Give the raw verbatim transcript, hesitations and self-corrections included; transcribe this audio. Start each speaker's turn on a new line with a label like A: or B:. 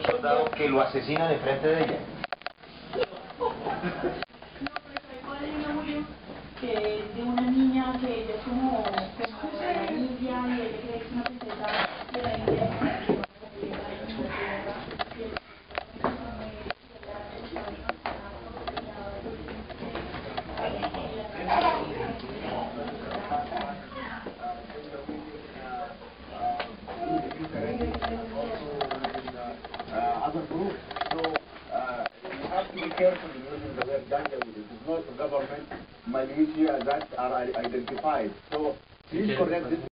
A: un soldado que lo asesina de frente de ella.
B: Que es de una niña que ella es como, como de la India y ella cree que es una princesa de la India.
C: Other groups. So uh, you have to be careful in using the word Janjaweed. It is not government militia that are identified. So please correct this.